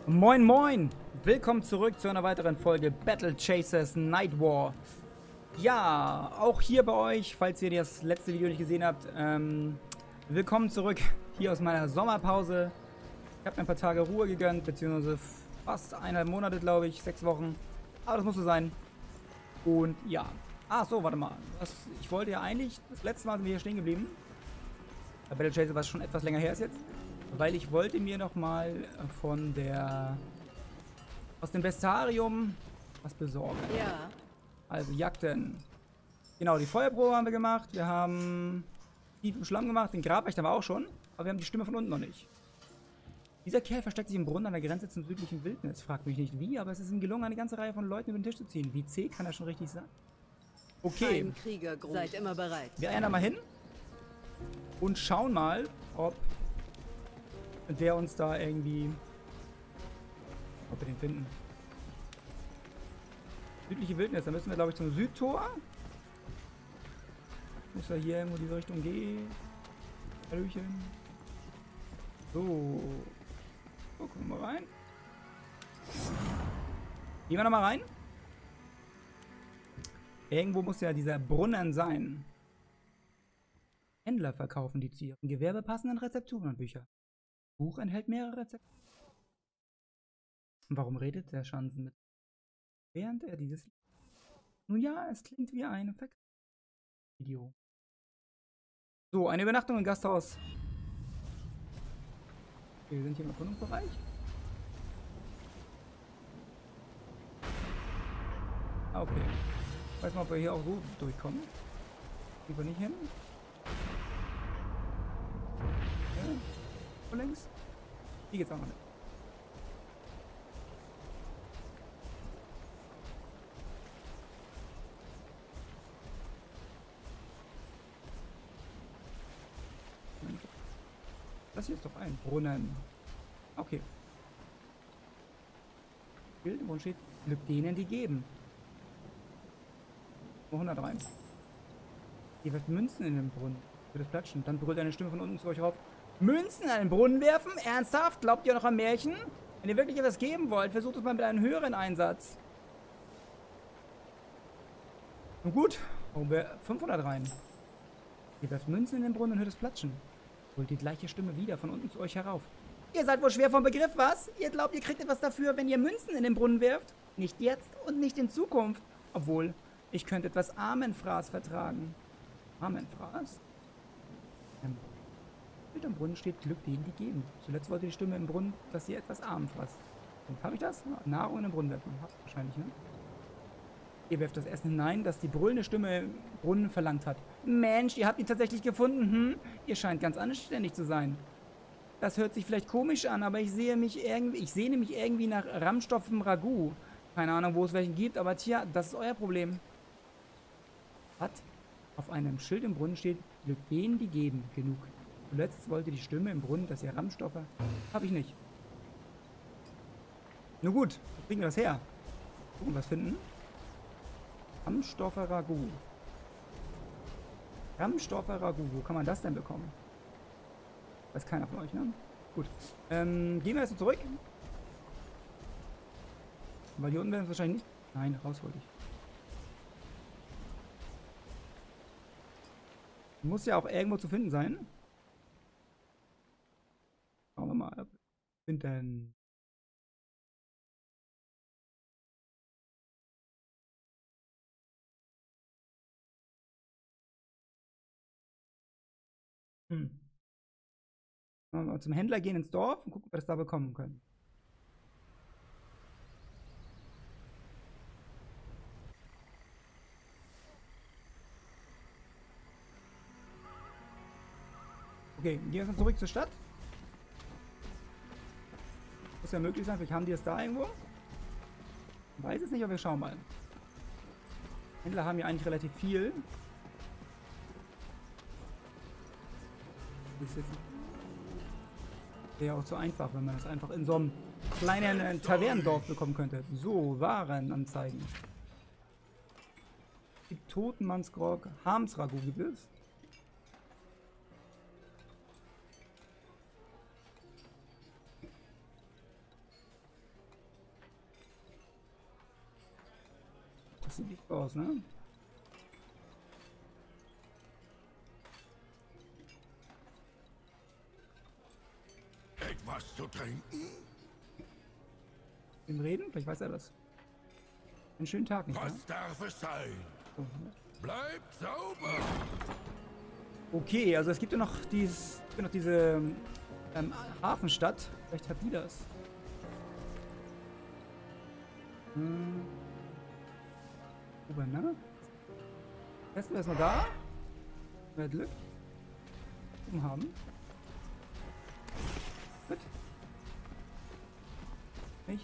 Moin moin! Willkommen zurück zu einer weiteren Folge Battle Chasers Night War. Ja, auch hier bei euch, falls ihr das letzte Video nicht gesehen habt, willkommen zurück hier aus meiner Sommerpause. Ich habe mir ein paar Tage Ruhe gegönnt, beziehungsweise fast 1,5 Monate, glaube ich, 6 Wochen. Aber das muss so sein. Und ja. Ach so, warte mal. Ich wollte ja eigentlich, das letzte Mal sind wir hier stehen geblieben. Bei Battle Chaser, was schon etwas länger her ist jetzt. Weil ich wollte mir noch mal aus dem Bestarium was besorgen. Ja. Also Jagden. Genau, die Feuerprobe haben wir gemacht. Wir haben tief im Schlamm gemacht. Den Grabwächter war auch schon. Aber wir haben die Stimme von unten noch nicht. Dieser Kerl versteckt sich im Brunnen an der Grenze zum südlichen Wildnis. Fragt mich nicht wie, aber es ist ihm gelungen, eine ganze Reihe von Leuten über den Tisch zu ziehen. Wie zäh kann er schon richtig sein? Okay. Ein Kriegergruß. Seid immer bereit. Wir eiern da mal hin und schauen mal, ob der uns da irgendwie... Ob wir den finden. Südliche Wildnis, da müssen wir, glaube ich, zum Südtor. Muss ja hier irgendwo diese Richtung gehen. Hallöchen. So. So, gucken wir mal rein. Gehen wir noch mal rein. Irgendwo muss ja dieser Brunnen sein. Händler verkaufen die zu ihrem Gewerbe passenden Rezepturen und Bücher. Buch enthält mehrere Rezepte. Warum redet der Schanzen mit? Während er dieses... Nun ja, es klingt wie ein Video. So, eine Übernachtung im Gasthaus. Okay, wir sind hier im Erkundungsbereich. Ah, okay. Ich weiß mal, ob wir hier auch so durchkommen. Lieber nicht hin. Okay. Wo links? Hier geht's auch noch nicht. Das hier ist doch ein Brunnen. Okay. Bild im Brunnen steht, Glück denen, die geben. 100 rein. Ihr werft Münzen in den Brunnen. Für das Platschen. Dann brüllt eine Stimme von unten zu euch rauf. Münzen in einen Brunnen werfen? Ernsthaft? Glaubt ihr noch an Märchen? Wenn ihr wirklich etwas geben wollt, versucht es mal mit einem höheren Einsatz. Nun gut, hauen wir 500 rein. Ihr werft Münzen in den Brunnen und hört es platschen. Holt die gleiche Stimme wieder von unten zu euch herauf. Ihr seid wohl schwer vom Begriff, was? Ihr glaubt, ihr kriegt etwas dafür, wenn ihr Münzen in den Brunnen wirft? Nicht jetzt und nicht in Zukunft. Obwohl, ich könnte etwas Armenfraß vertragen. Armenfraß? Mit dem Brunnen steht Glück denen, die geben. Zuletzt wollte die Stimme im Brunnen, dass ihr etwas Armenfraß. Und habe ich das? Nahrung in den Brunnen werfen. Habt wahrscheinlich, ne? Ihr werft das Essen hinein, das die brüllende Stimme im Brunnen verlangt hat. Mensch, ihr habt ihn tatsächlich gefunden, hm? Ihr scheint ganz anständig zu sein. Das hört sich vielleicht komisch an, aber ich sehne mich irgendwie nach Rahmstoff im Ragout. Keine Ahnung, wo es welchen gibt, aber tja, das ist euer Problem. Was? Auf einem Schild im Brunnen steht, Glück denen, die geben. Genug. Zuletzt wollte die Stimme im Brunnen, dass ihr Rahmstoffe... Hab ich nicht. Nur gut, wo kriegen wir das her? Gucken, was finden. Rahmstoffe Ragout. Rahmstoffe Ragout. Wo kann man das denn bekommen? Weiß keiner von euch, ne? Gut. Gehen wir erst zurück. Weil hier unten werden wir wahrscheinlich nicht... Nein, raus wollte ich. Muss ja auch irgendwo zu finden sein. Schauen wir mal. Finden. Mal zum Händler gehen ins Dorf und gucken, ob wir das da bekommen können. Okay, gehen wir jetzt zurück zur Stadt. Muss ja möglich sein, vielleicht haben die es da irgendwo. Ich weiß es nicht, aber wir schauen mal. Händler haben ja eigentlich relativ viel. Das ist jetzt wäre auch zu einfach, wenn man das einfach in so einem kleinen Tavernendorf bekommen könnte. So, Warenanzeigen. Die Totenmannsgrog, Harmsragout gibt es. sieht nicht so aus, ne? Etwas zu trinken? Mit ihm reden? Vielleicht weiß er das. Einen schönen Tag, nicht wahr? Was darf es sein? So, ne? Bleibt sauber! Okay, also es gibt ja noch diese Hafenstadt. Vielleicht hat die das. Oben, ne? Testen wir erstmal da. Wer Glück. Oben haben. Gut. Nicht.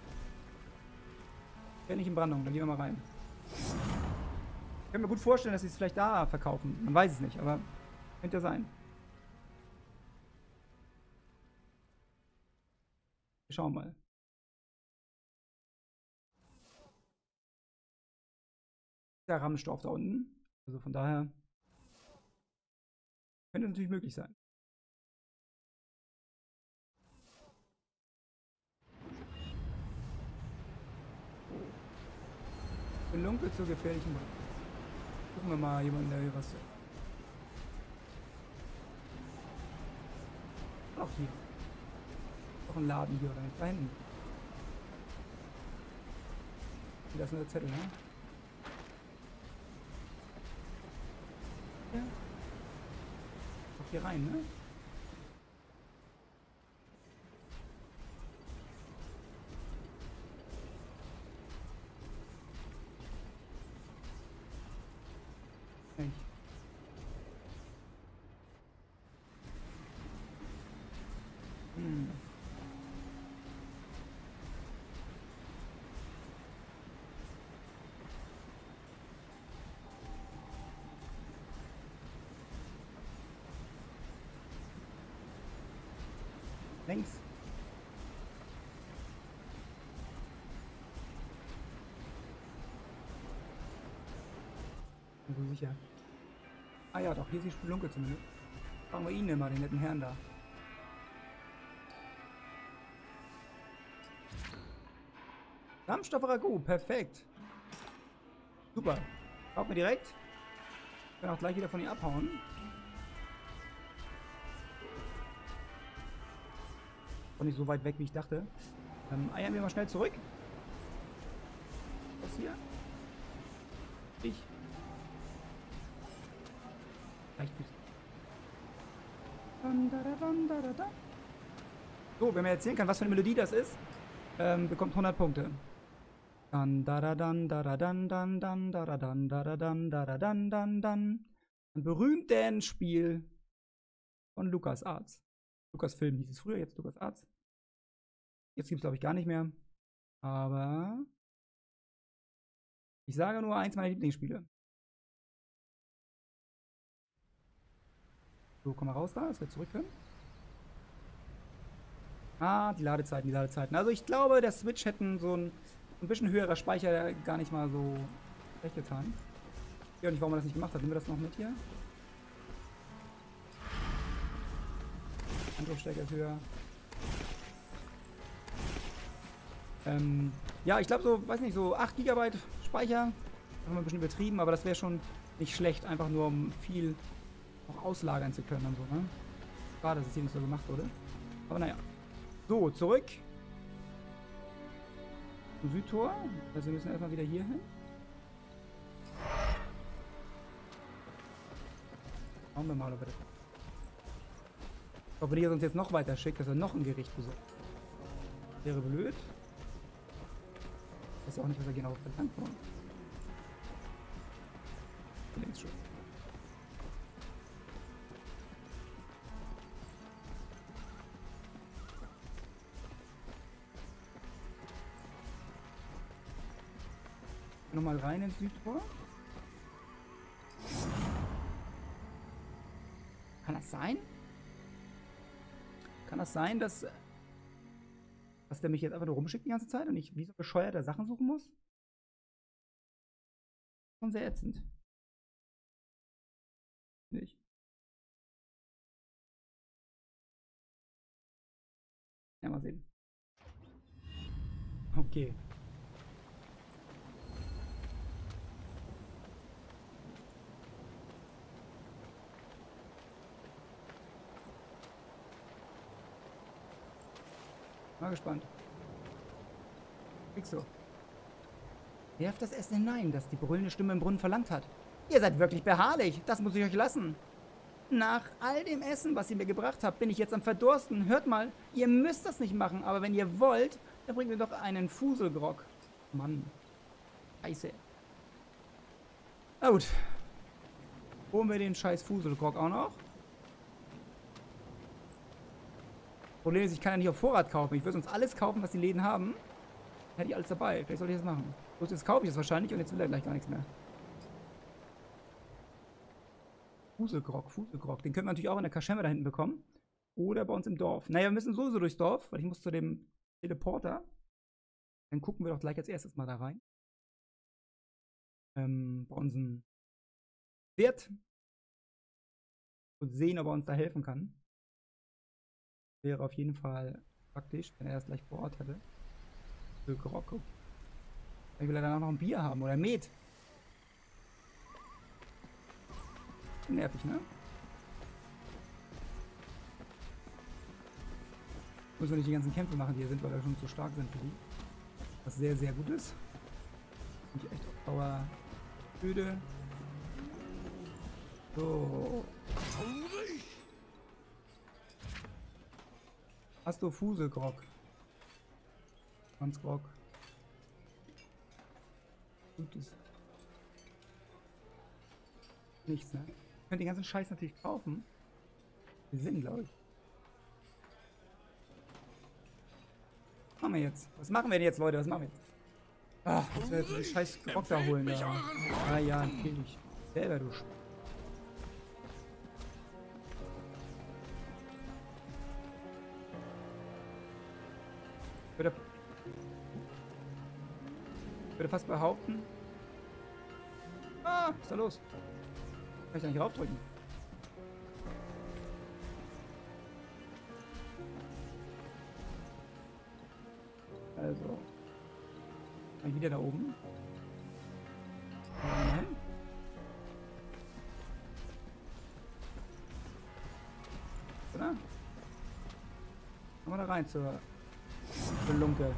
Ich werde nicht in Brandung, dann gehen wir mal rein. Ich kann mir gut vorstellen, dass sie es vielleicht da verkaufen. Man weiß es nicht, aber könnte ja sein. Wir schauen mal. Der Rahmenstoff da unten. Also von daher könnte natürlich möglich sein. Gelunkel zur gefährlichen Welt. Gucken wir mal jemanden, der hier was. Auch hier. Noch ein Laden hier oder nicht? Da hinten. Da ist nur der Zettel, ne? Ja. Auch hier rein, ne? Nicht. Längs. Bin so sicher. Ah ja, doch, hier ist die Spelunke zumindest. Fragen wir ihn immer, den netten Herrn da. Rahmstoffe Ragout, perfekt. Super. Schaut mir direkt. Ich kann auch gleich wieder von ihm abhauen. Auch nicht so weit weg, wie ich dachte. Eiern wir mal schnell zurück. Was hier? Ich. So, wenn man erzählen kann, was für eine Melodie das ist, bekommt 100 Punkte. Dann da da dann da da dann dann dann da da dann da da dann da da dann dann dann. Ein berühmtes Spiel von LucasArts. Lucasfilm hieß es früher, jetzt LucasArts. Jetzt gibt es, glaube ich, gar nicht mehr. Aber ich sage nur eins meiner Lieblingsspiele. So, komm mal raus da, dass wir zurück können. Ah, die Ladezeiten, die Ladezeiten. Also ich glaube, der Switch hätten so ein bisschen höherer Speicher gar nicht mal so schlecht getan. Ich weiß auch nicht, warum man das nicht gemacht hat. Nehmen wir das noch mit hier? Angriffsstärke ist höher. Ja, ich glaube so, weiß nicht, so 8 GB Speicher. Das haben wir ein bisschen übertrieben, aber das wäre schon nicht schlecht, einfach nur um viel auch auslagern zu können und so, ne? Schade, dass es hier nicht so gemacht wurde. Aber naja. So, zurück. Zum Südtor. Also wir müssen erstmal wieder hier hin. Schauen wir mal, ob wir das. Ob wir die uns jetzt noch weiter schickt, dass er noch ein Gericht besorgt. Wäre blöd. Ich weiß auch nicht, was er genau verlangt von uns. Links schon. Nochmal rein ins Südtor. Kann das sein? Kann das sein, dass der mich jetzt einfach nur rumschickt die ganze Zeit und ich wie so bescheuerter Sachen suchen muss? Schon sehr ätzend. Nicht. Ja, mal sehen. Mal gespannt. Kriegst du. Werft das Essen hinein, das die brüllende Stimme im Brunnen verlangt hat. Ihr seid wirklich beharrlich. Das muss ich euch lassen. Nach all dem Essen, was ihr mir gebracht habt, bin ich jetzt am Verdursten. Hört mal, ihr müsst das nicht machen, aber wenn ihr wollt, dann bringt mir doch einen Fuselgrog. Mann. Scheiße. Na gut. Holen wir den scheiß Fuselgrog auch noch. Problem ist, ich kann ja nicht auf Vorrat kaufen. Ich würde sonst alles kaufen, was die Läden haben. Hätte ich alles dabei. Vielleicht sollte ich das machen. Bloß jetzt kaufe ich das wahrscheinlich und jetzt will er gleich gar nichts mehr. Fuselgrog, Fuselgrog. Den können wir natürlich auch in der Kaschemme da hinten bekommen. Oder bei uns im Dorf. Naja, wir müssen sowieso durchs Dorf, weil ich muss zu dem Teleporter. Dann gucken wir doch gleich als erstes mal da rein. Bei unserem Wirt. Und sehen, ob er uns da helfen kann. Wäre auf jeden Fall praktisch, wenn er das gleich vor Ort hätte. Fuselgrog. Ich will dann auch noch ein Bier haben oder ein Met. Nervig, ne? Müssen wir nicht die ganzen Kämpfe machen, die hier sind, weil wir schon zu stark sind für die. Was sehr, sehr gut ist. Bin ich echt auf Dauer müde. So. Hungrig? Hast du Fuselgrog? Grog. Gutes. Nichts, ne? Ich könnte den ganzen Scheiß natürlich kaufen. Wir sind, glaube ich. Was machen wir jetzt? Was machen wir denn jetzt, Leute? Was machen wir jetzt? Ach, jetzt werden wir den scheiß Grog da holen. Da. Ah ja, empfehle ich. Selber, du Ich würde fast behaupten. Ah, was ist da los? Kann ich da nicht raufdrücken? Also. Mal wieder da oben. Nein. Oder? Kommen wir da rein zur Lunke.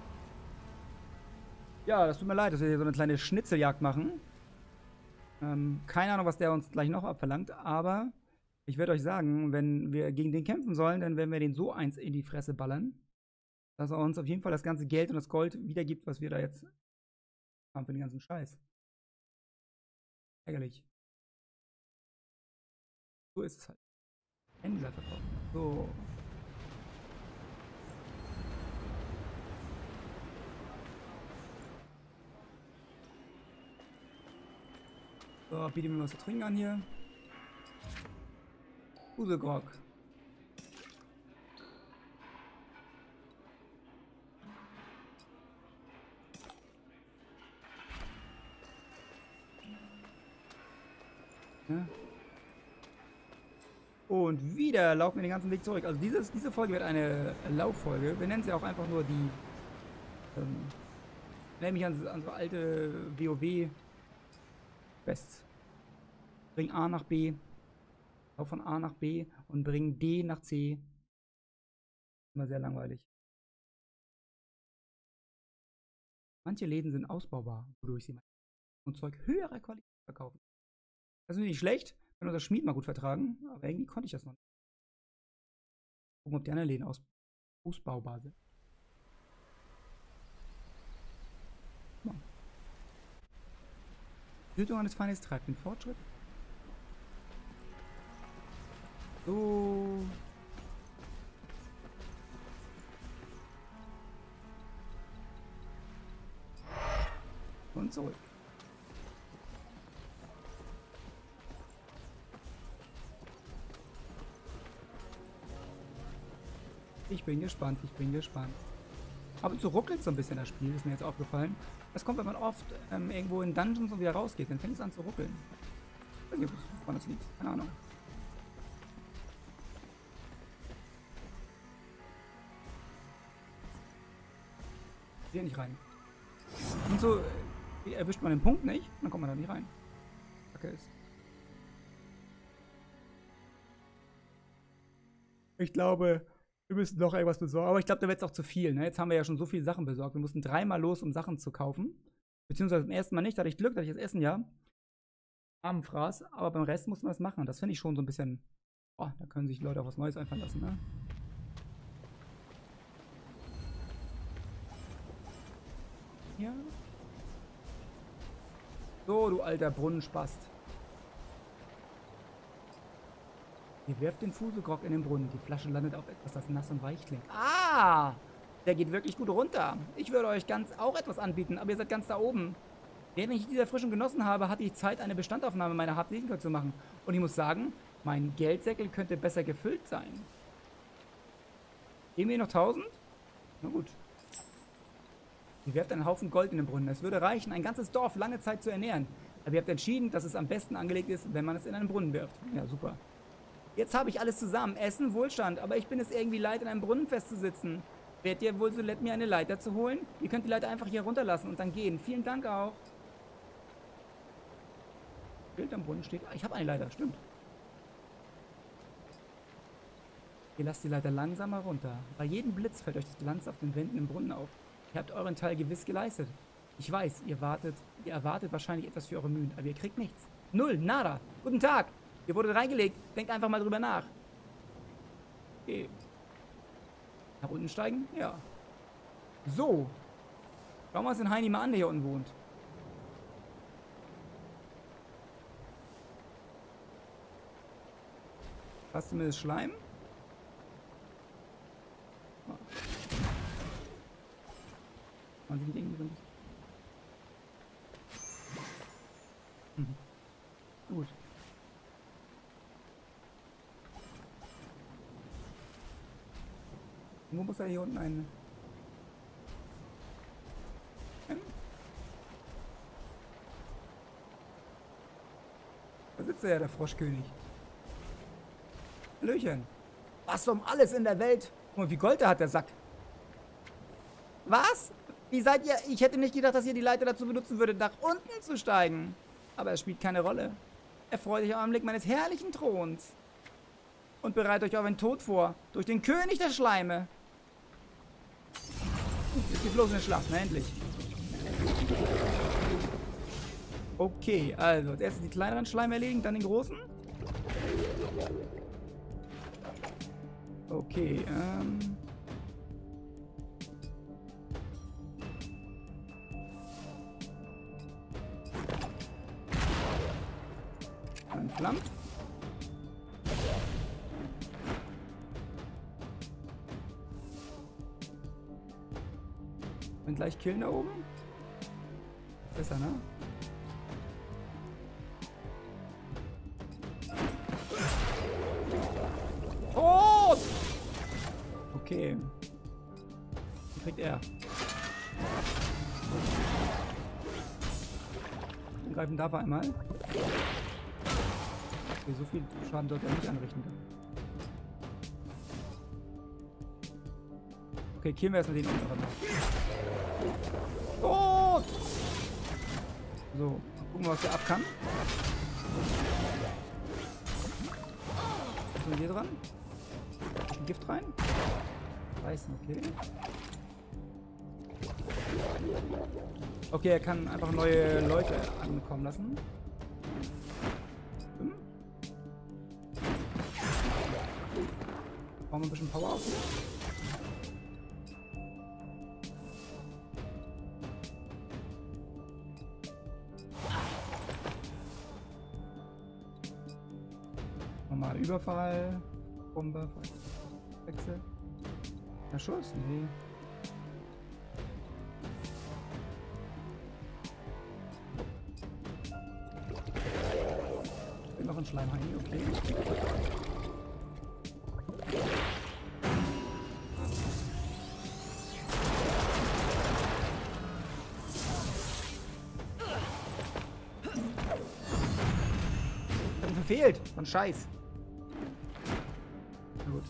Ja, das tut mir leid, dass wir hier so eine kleine Schnitzeljagd machen. Keine Ahnung, was der uns gleich noch abverlangt, aber ich werde euch sagen, wenn wir gegen den kämpfen sollen, dann werden wir den so eins in die Fresse ballern, dass er uns auf jeden Fall das ganze Geld und das Gold wiedergibt, was wir da jetzt haben für den ganzen Scheiß. Ärgerlich. So ist es halt. Händler verkaufen. So. So, biete mir was zu trinken an hier. Fuselgrog. Ja. Und wieder laufen wir den ganzen Weg zurück. Also diese Folge wird eine Lauffolge. Wir nennen sie auch einfach nur die... nenne mich an so alte WoW-Quests. Bring A nach B. Lauf von A nach B und bring D nach C. Immer sehr langweilig. Manche Läden sind ausbaubar, wodurch sie und Zeug höherer Qualität verkaufen. Das ist nicht schlecht, wenn unser Schmied mal gut vertragen, aber irgendwie konnte ich das noch nicht. Gucken, ob die anderen Läden ausbaubar sind. Ja. Tötung eines Feindes treibt den Fortschritt. So. Und zurück. Ich bin gespannt, ich bin gespannt. Ab und zu ruckelt so ein bisschen das Spiel, ist mir jetzt aufgefallen. Das kommt, wenn man oft irgendwo in Dungeons und wieder rausgeht, dann fängt es an zu ruckeln. Ich weiß nicht, woran das liegt. Keine Ahnung. Hier nicht rein. Und so erwischt man den Punkt nicht, dann kommt man da nicht rein. Kacke ist. Ich glaube, Wir müssen noch irgendwas besorgen. Aber ich glaube, da wird es auch zu viel. Ne? Jetzt haben wir ja schon so viele Sachen besorgt. Wir mussten 3-mal los, um Sachen zu kaufen. Beziehungsweise beim ersten Mal nicht. Da hatte ich Glück, da hatte ich das Essen ja. Armenfraß. Aber beim Rest mussten wir es machen. Und das finde ich schon so ein bisschen. Oh, da können sich die Leute auch was Neues einfallen lassen, ne? Ja. So, du alter Brunnenspast. Ihr werft den Fuselgrog in den Brunnen. Die Flasche landet auf etwas, das nass und weich klingt. Ah! Der geht wirklich gut runter. Ich würde euch auch etwas anbieten, aber ihr seid ganz da oben. Während ich diese Erfrischung genossen habe, hatte ich Zeit, eine Bestandaufnahme meiner Habseligkeit zu machen. Und ich muss sagen, mein Geldsäckel könnte besser gefüllt sein. Geben wir noch 1000? Na gut. Ihr werft einen Haufen Gold in den Brunnen. Es würde reichen, ein ganzes Dorf lange Zeit zu ernähren. Aber ihr habt entschieden, dass es am besten angelegt ist, wenn man es in einen Brunnen wirft. Ja, super. Jetzt habe ich alles zusammen. Essen, Wohlstand. Aber ich bin es irgendwie leid, in einem Brunnen festzusitzen. Wärt ihr wohl so nett, mir eine Leiter zu holen? Ihr könnt die Leiter einfach hier runterlassen und dann gehen. Vielen Dank auch. Bild am Brunnen steht. Ich habe eine Leiter, stimmt. Ihr lasst die Leiter langsamer runter. Bei jedem Blitz fällt euch das Glanz auf den Wänden im Brunnen auf. Ihr habt euren Teil gewiss geleistet. Ich weiß, ihr erwartet wahrscheinlich etwas für eure Mühen, aber ihr kriegt nichts. Null, nada. Guten Tag. Ihr wurdet reingelegt. Denkt einfach mal drüber nach. Okay. Nach unten steigen? Ja. So. Schauen wir uns den Heini mal an, der hier unten wohnt. Hast du mir das Schleim? Oh. Man sieht irgendwie so ein bisschen. Gut. Wo muss er hier unten ein? Da sitzt er ja, der Froschkönig. Hallöchen. Was um alles in der Welt? Guck mal, wie Gold der hat, der Sack. Was? Wie seid ihr? Ich hätte nicht gedacht, dass ihr die Leiter dazu benutzen würdet, nach unten zu steigen. Aber es spielt keine Rolle. Erfreut euch am Anblick meines herrlichen Throns. Und bereitet euch auf einen Tod vor. Durch den König der Schleime. Jetzt geht los in den Schlacht, na endlich. Okay, also als erstes die kleineren Schleime erledigen, dann den großen. Okay, Flammt. Und gleich killen da oben. Besser, ne? Oh! Okay. Die kriegt er. Wir greifen dabei einmal. Okay, so viel Schaden sollte er nicht anrichten. Okay, killen wir erstmal den anderen. Oh! So, mal gucken, was der ab kann. Was ist denn hier dran? Ein Gift rein? Reißen, okay. Okay, er kann einfach neue Leute ankommen lassen. Brauchen wir ein bisschen Power auf hier? Nochmal Überfall. Bombe. Wechsel. Der Schuss? Nee. Ich bin noch ein Schleimheini, okay. Verfehlt! Von Scheiß. Na gut.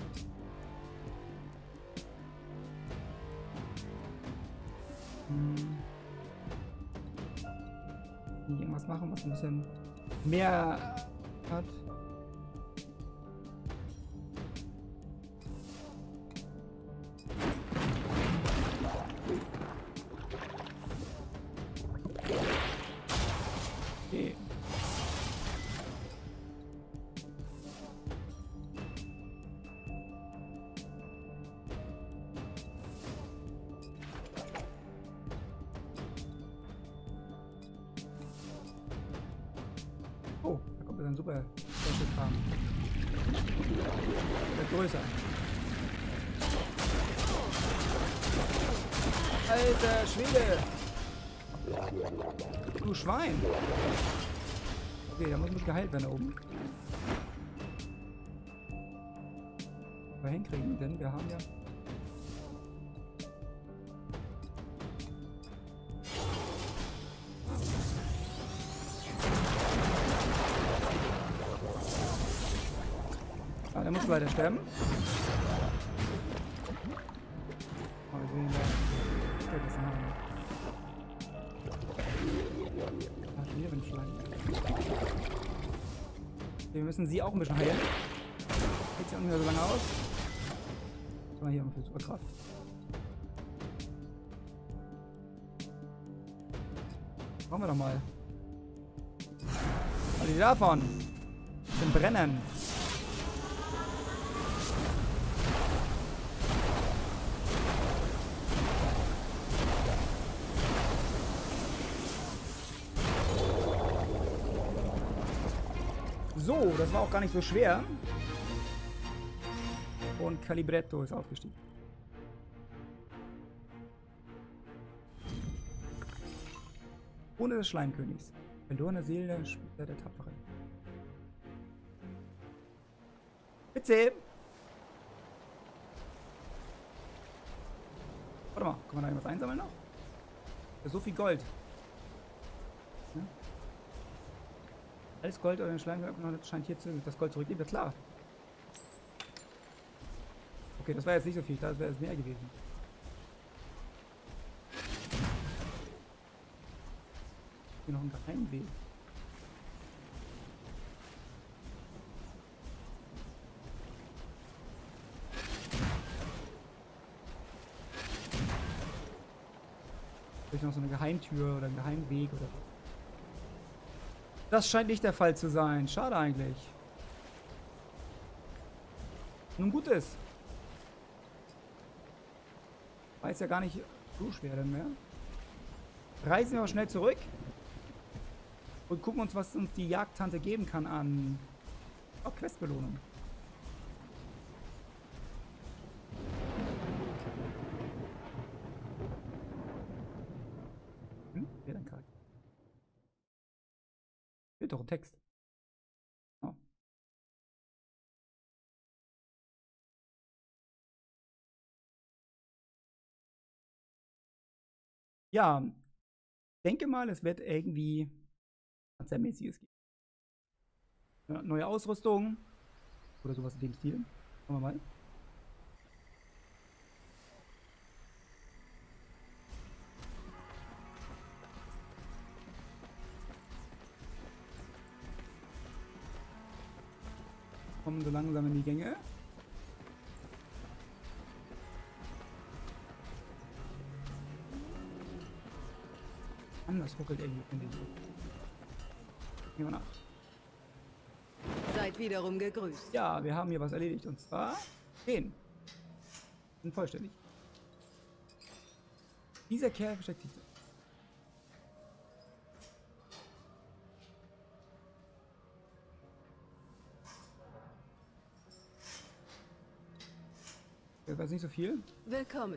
Irgendwas machen, was ein bisschen mehr hat. ein super Special Kram. Wird größer. Alter Schwede! Du Schwein! Okay, da muss mich geheilt werden da oben. Wir hinkriegen, denn wir haben ja... Ah, der muss weiter sterben. Oh, wir sehen da. Okay, das haben wir. Ah, schon wieder bin ich Schleim. Okay, wir müssen sie auch ein bisschen heilen. Geht ja auch nicht mehr so lange aus. Was haben wir hier für Superkraft? Machen wir doch mal. Was ist davon? Den Brennen. So, das war auch gar nicht so schwer. Und Calibretto ist aufgestiegen. Ohne des Schleimkönigs. Verlorene Seele, Spieler der Tapferen. Bitte! Warte mal, kann man da irgendwas einsammeln noch? Ja, so viel Gold. Ja? Alles Gold oder den Schleimkönig scheint hier das Gold zurückgeben, ja klar. Okay, das war jetzt nicht so viel, das wäre jetzt mehr gewesen. Hier noch ein Geheimweg. Vielleicht noch so eine Geheimtür oder ein Geheimweg oder so. Das scheint nicht der Fall zu sein. Schade eigentlich. Nun gut ist. War jetzt ja gar nicht so schwer denn mehr. Reisen wir mal schnell zurück. Und gucken uns, was uns die Jagdtante geben kann an Questbelohnung. Wer denn Charakter? Fehlt doch ein Text. Oh. Ja, denke mal, es wird irgendwie Panzermäßiges geben. Ja, neue Ausrüstung oder sowas in dem Stil. Schauen wir mal. Kommen so langsam in die Gänge. Anders ruckelt irgendwie, finde ich. Gehen wir nach. Seid wiederum gegrüßt. Ja, wir haben hier was erledigt und zwar den. Sind vollständig. Dieser Kerl versteckt sich. Das war jetzt nicht so viel. Willkommen.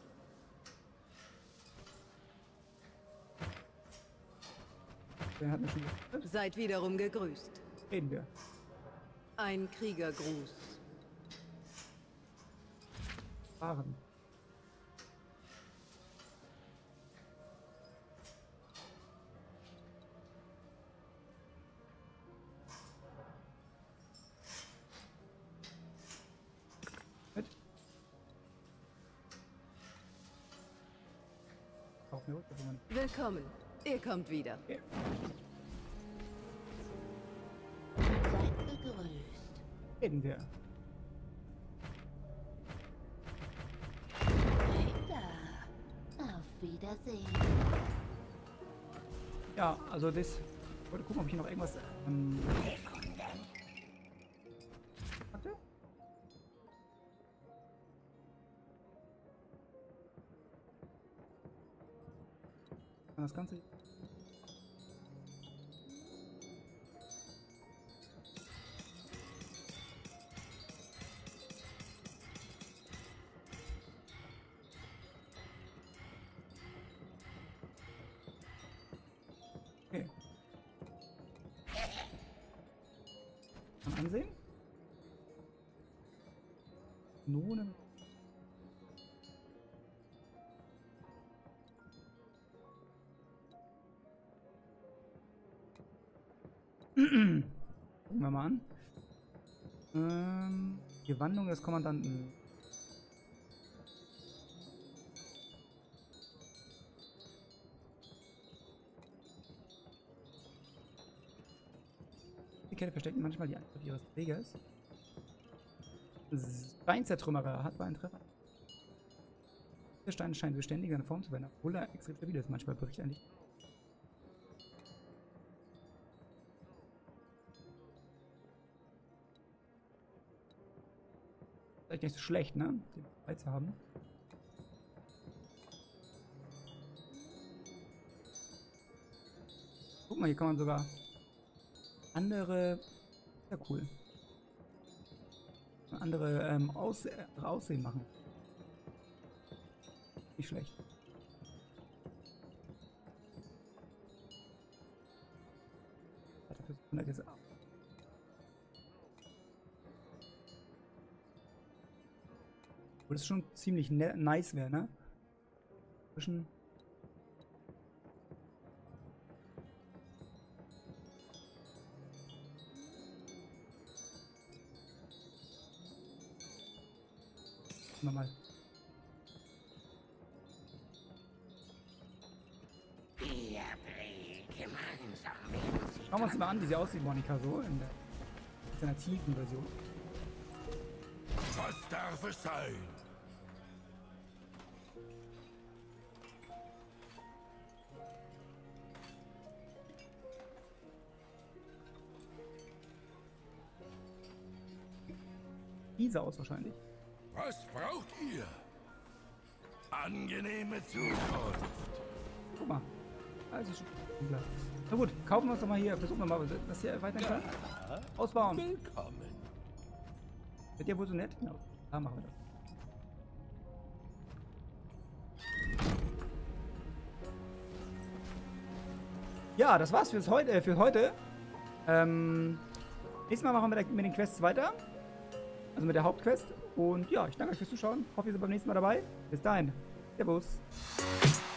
Der hat mir schon gesagt. Seid wiederum gegrüßt. Reden wir. Ein Kriegergruß. Fahren. Mit. Auch mir rüber, Willkommen. Ihr kommt wieder. okay. Seid begrüßt. Reden wir. Hey da. Auf Wiedersehen. Ja, also das. Ich wollte gucken, ob ich hier noch irgendwas. Warte. Kann das Ganze. Mal ansehen. Kanonen. Gucken wir mal an. Die Wandlung des Kommandanten. Die Kette versteckt manchmal die Antwort ihres Trägers. Steinzertrümmerer hat einen Treffer. Der Stein scheint beständig seine Form zu werden, obwohl er extrem stabil ist. Manchmal bricht er nicht. Vielleicht nicht so schlecht, ne? Den dabei zu haben. Guck mal, hier kann man sogar andere. Ja, cool. Andere Aussehen machen. Nicht schlecht. Dafür ist jetzt ab. Wo das schon ziemlich nice wäre, ne? Zwischen. Mal. Schauen wir uns mal an, wie sie aussieht, Monika, so in seiner tiefen Version. Was darf es sein? Diese aus wahrscheinlich. Was braucht ihr? Angenehme Zukunft. Guck mal. Also schon klar. Na gut, kaufen wir uns doch mal hier. Versuchen wir mal, was hier weiterhin kann. Ausbauen. Willkommen. Wird ja wohl so nett? Genau. Da machen wir das. Ja, das war's für heute. Nächstes Mal machen wir mit den Quests weiter. Also mit der Hauptquest. Und ja, ich danke euch fürs Zuschauen. Hoffe, ihr seid beim nächsten Mal dabei. Bis dahin. Servus.